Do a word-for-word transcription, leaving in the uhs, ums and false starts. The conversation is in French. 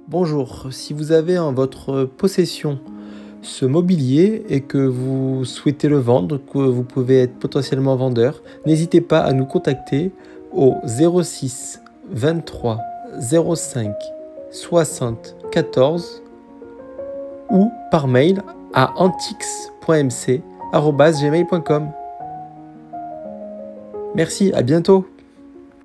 Bonjour, si vous avez en votre possession ce mobilier et que vous souhaitez le vendre, que vous pouvez être potentiellement vendeur, n'hésitez pas à nous contacter au zéro six vingt-trois zéro cinq soixante quatorze ou par mail à antiques point m c arobase gmail point com. Merci, à bientôt.